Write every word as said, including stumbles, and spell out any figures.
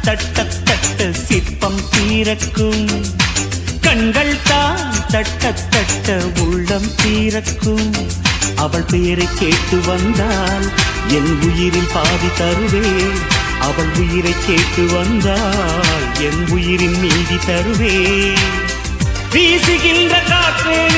தட்ட தட்ட சிற்பம் தீரக்கும் கண்கள் தான் தட்ட தட்ட உள்ளம் தீரக்கும் அவள் பேரை கேட்டு வந்தால் என் உயிரில் பாதி தருவேன் அவள் உயிரை கேட்டு வந்தால் என் உயிரின் மீதி தருவேன் வீசுகின்ற காற்றே